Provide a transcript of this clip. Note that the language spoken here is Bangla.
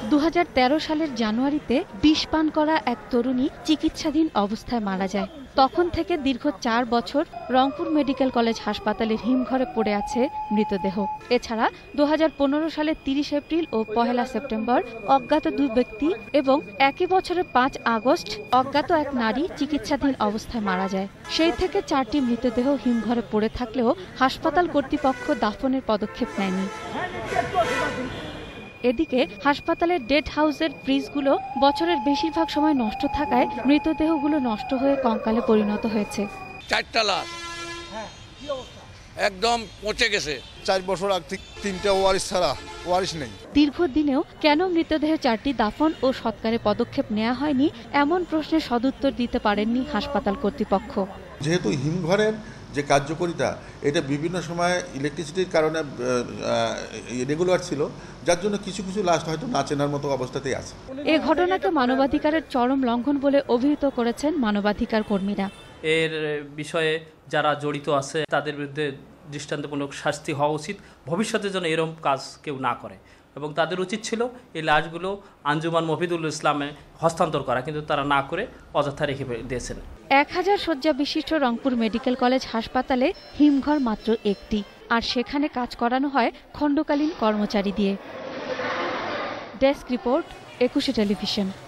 2013 সালের জানুয়ারিতে বিষ পান করা এক তরুণী চিকিৎসাধীন অবস্থায় মারা যায়। তখন থেকে দীর্ঘ 4 বছর রংপুর মেডিকেল কলেজ হাসপাতালের হিমঘরে পড়ে আছে মৃতদেহ। এছাড়া 2015 সালের 30 এপ্রিল ও 1 সেপ্টেম্বর অজ্ঞাত 2 ব্যক্তি এবং একই বছরের 5 আগস্ট অজ্ঞাত এক নারী চিকিৎসাধীন অবস্থায় মারা যায়। সেই থেকে 4টি মৃতদেহ হিমঘরে পড়ে থাকলেও হাসপাতাল কর্তৃপক্ষ দাফনের পদক্ষেপ নেয়নি। এদিকে হাসপাতালের ডেড হাউসের ফ্রিজগুলো বছরের বেশিরভাগ সময় নষ্ট থাকায় মৃতদেহগুলো নষ্ট হয়ে কঙ্কালে পরিণত হয়েছে। 4টা লাশ একদম পচে গেছে। 4 বছর আগ থেকে 3টা ওয়ারিশ ছাড়া ওয়ারিশ নেই। দীর্ঘদিনেও কেন মৃতদেহ 4টি দাফন ও সৎকারে পদক্ষেপ নেওয়া হয়নি এমন প্রশ্নের সদুত্তর দিতে পারেননি হাসপাতাল কর্তৃপক্ষ। যেহেতু হিমঘরের যে কার্যকারিতা এটা বিভিন্ন সময় ইলেকট্রিসিটির কারণে রেগুলার ছিল, যার জন্য কিছু কিছু লাশ হয়তো না চেনার মতো অবস্থাতেই আছে। এ ঘটনাকে মানবাধিকারের চরম লঙ্ঘন বলে অভিহিত করেছেন মানবাধিকার কর্মীরা। এর বিষয়ে যারা জড়িত আছে তাদের বিরুদ্ধে দৃষ্টান্তমূলক শাস্তি হওয়া উচিত, ভবিষ্যতে যেন এরকম কাজ কেউ না করে, এবং তাদের উচিত ছিল এই লাশগুলো আঞ্জুমান মফিদুল ইসলামে হস্তান্তর করা, কিন্তু তারা না করে অযথা রেখে দিয়েছেন। 1000 শয্যা বিশিষ্ট রংপুর মেডিকেল কলেজ হাসপাতালে হিমঘর মাত্র একটি, আর সেখানে কাজ করানো হয় খণ্ডকালীন কর্মচারী দিয়ে। Desk report, Ekushey television.